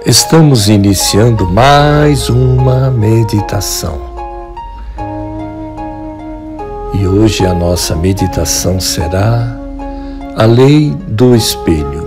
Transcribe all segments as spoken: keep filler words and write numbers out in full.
Estamos iniciando mais uma meditação. E hoje a nossa meditação será a lei do espelho.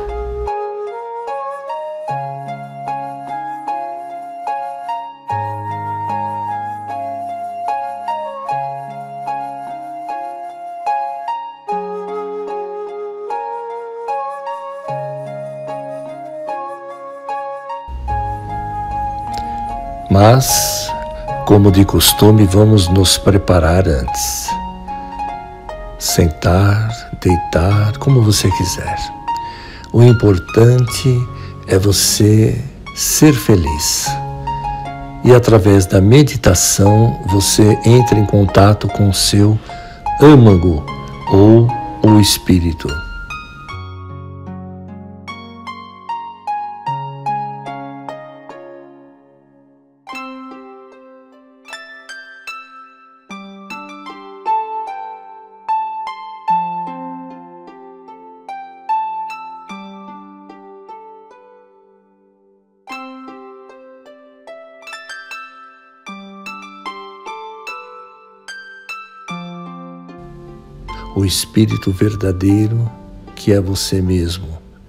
Mas, como de costume, vamos nos preparar antes. Sentar, deitar, como você quiser. O importante é você ser feliz. E através da meditação, você entra em contato com o seu âmago ou o espírito. O espírito verdadeiro que é você mesmo.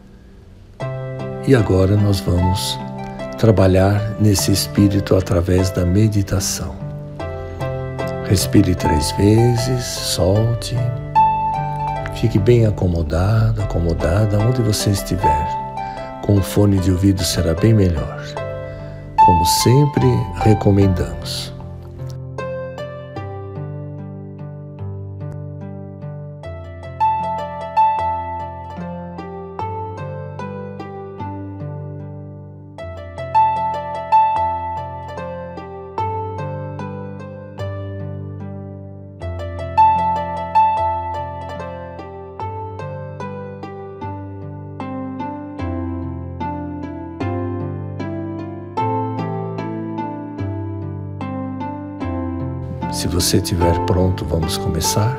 E agora nós vamos trabalhar nesse espírito através da meditação. Respire três vezes, solte, fique bem acomodado, acomodada onde você estiver. Com o fone de ouvido será bem melhor. Como sempre recomendamos. Se você estiver pronto, vamos começar.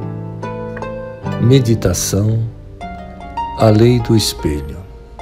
Meditação, a lei do espelho.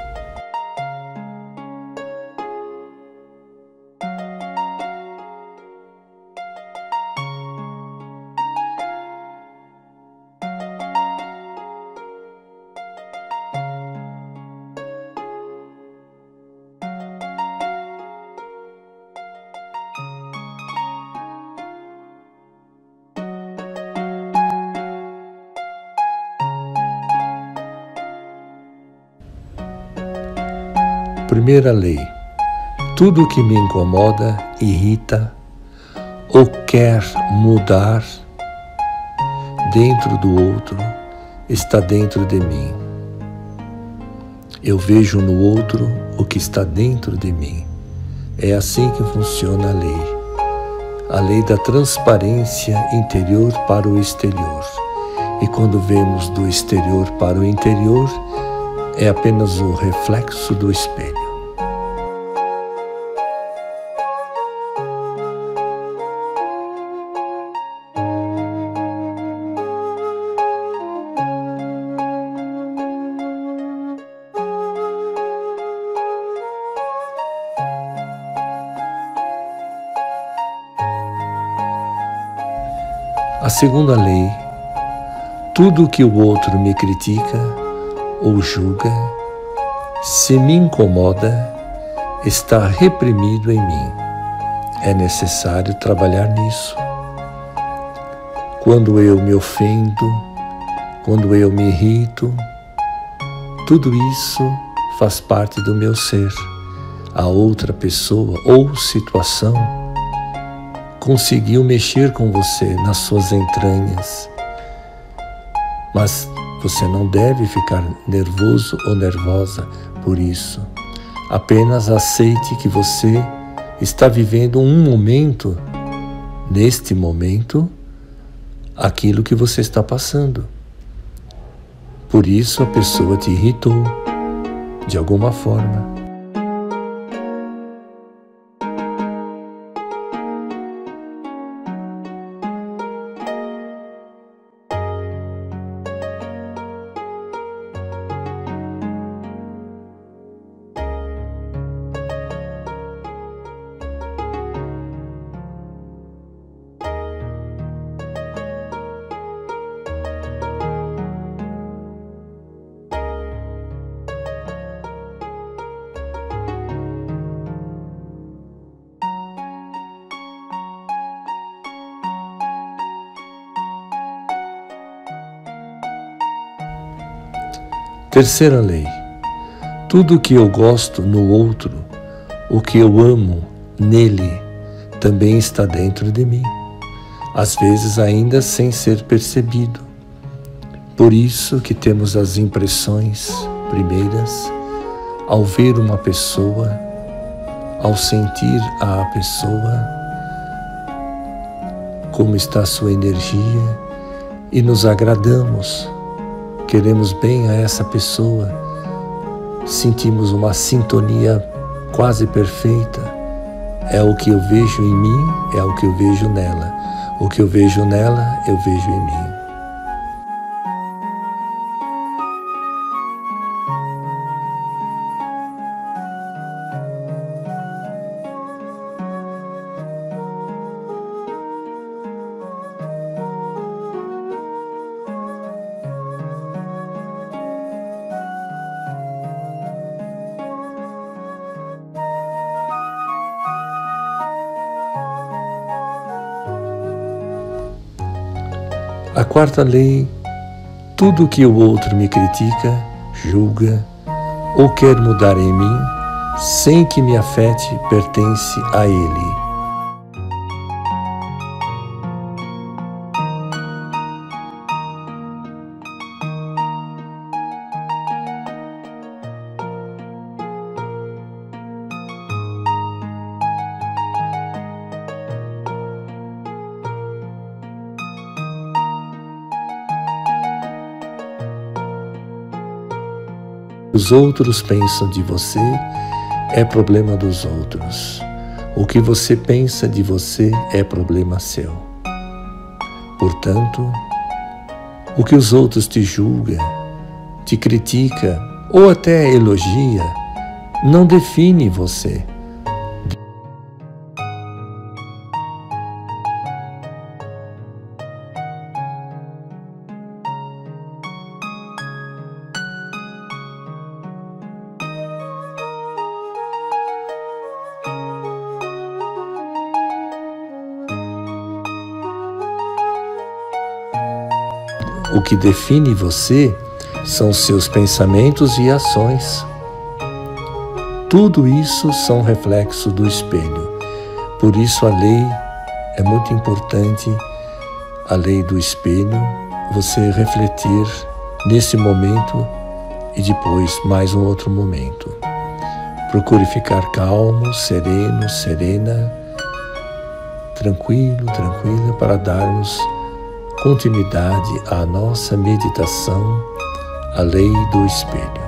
Primeira lei: tudo que me incomoda, irrita ou quer mudar dentro do outro está dentro de mim. Eu vejo no outro o que está dentro de mim. É assim que funciona a lei. A lei da transparência interior para o exterior. E quando vemos do exterior para o interior, é apenas o reflexo do espelho. A segunda lei: tudo que o outro me critica ou julga, se me incomoda, está reprimido em mim. É necessário trabalhar nisso. Quando eu me ofendo, quando eu me irrito, tudo isso faz parte do meu ser. A outra pessoa ou situação conseguiu mexer com você nas suas entranhas. Mas você não deve ficar nervoso ou nervosa por isso. Apenas aceite que você está vivendo um momento, neste momento, aquilo que você está passando. Por isso a pessoa te irritou, de alguma forma. Terceira lei: tudo o que eu gosto no outro, o que eu amo nele, também está dentro de mim, às vezes ainda sem ser percebido. Por isso que temos as impressões primeiras ao ver uma pessoa, ao sentir a pessoa, como está a sua energia, e nos agradamos, queremos bem a essa pessoa, sentimos uma sintonia quase perfeita. É o que eu vejo em mim, é o que eu vejo nela. O que eu vejo nela, eu vejo em mim. A quarta lei: tudo que o outro me critica, julga ou quer mudar em mim, sem que me afete, pertence a ele. Os outros pensam de você é problema dos outros. O que você pensa de você é problema seu. Portanto, o que os outros te julgam, te critica ou até elogia, não define você. O que define você são seus pensamentos e ações. Tudo isso são reflexos do espelho. Por isso a lei é muito importante, a lei do espelho, você refletir nesse momento e depois mais um outro momento. Procure ficar calmo, sereno, serena, tranquilo, tranquila, para darmos continuidade à nossa meditação, a lei do espelho.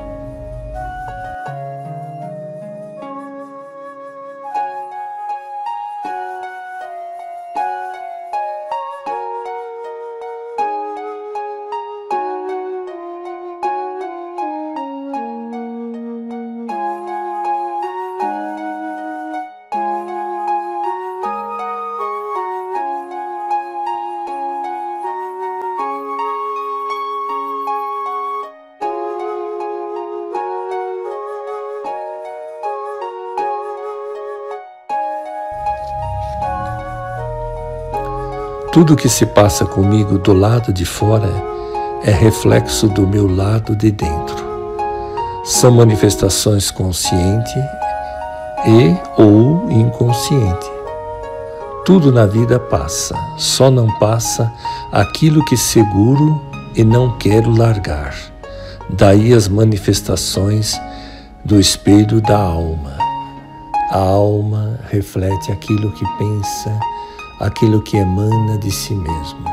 Tudo que se passa comigo do lado de fora é reflexo do meu lado de dentro. São manifestações consciente e ou inconsciente. Tudo na vida passa, só não passa aquilo que seguro e não quero largar. Daí as manifestações do espelho da alma. A alma reflete aquilo que pensa, aquilo que emana de si mesmo.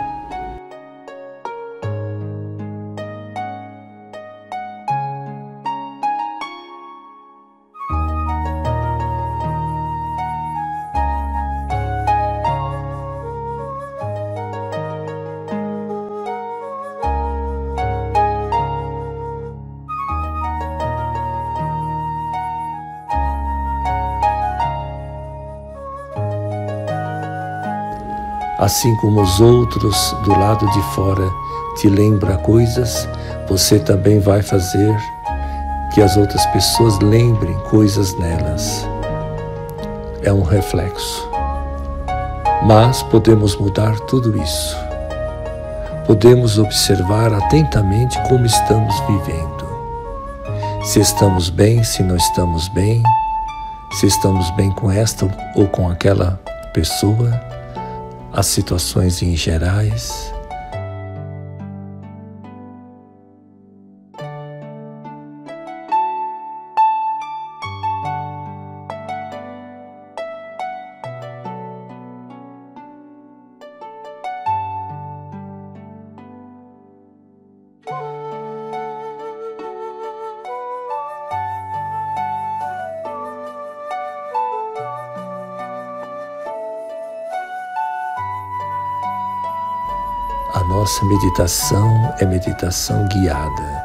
Assim como os outros do lado de fora te lembram coisas, você também vai fazer que as outras pessoas lembrem coisas nelas. É um reflexo. Mas podemos mudar tudo isso. Podemos observar atentamente como estamos vivendo. Se estamos bem, se não estamos bem, se estamos bem com esta ou com aquela pessoa, as situações em gerais. A nossa meditação é meditação guiada.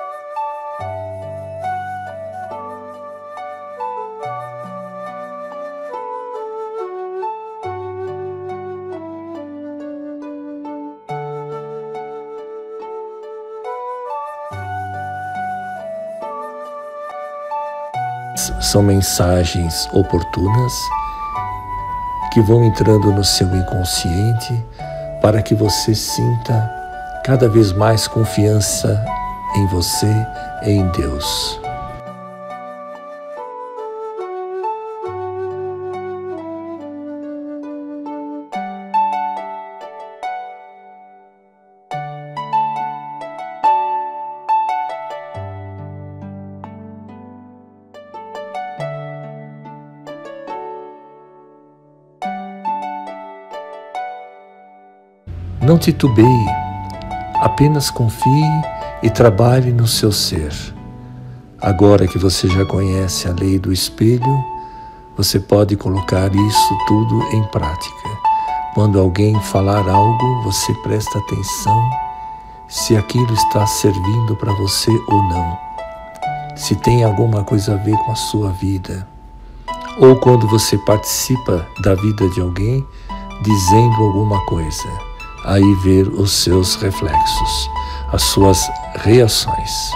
São mensagens oportunas que vão entrando no seu inconsciente para que você sinta cada vez mais confiança em você e em Deus. Não titubeie, apenas confie e trabalhe no seu ser. Agora que você já conhece a lei do espelho, você pode colocar isso tudo em prática. Quando alguém falar algo, você presta atenção se aquilo está servindo para você ou não, se tem alguma coisa a ver com a sua vida. Ou quando você participa da vida de alguém dizendo alguma coisa, aí ver os seus reflexos, as suas reações.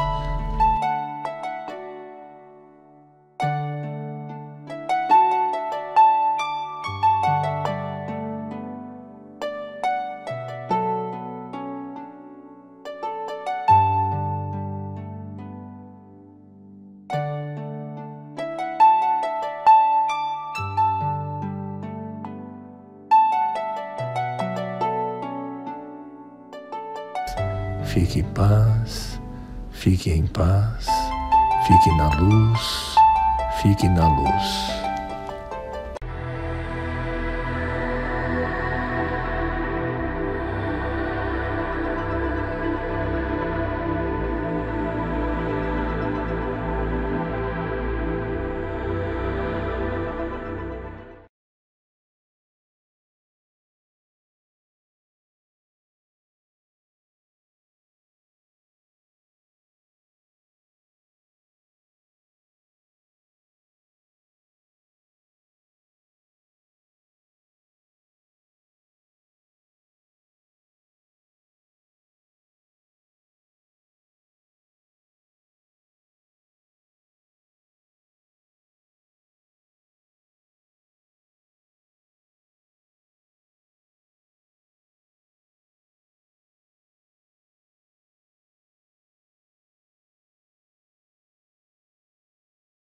Fique em paz, fique em paz, fique na luz, fique na luz.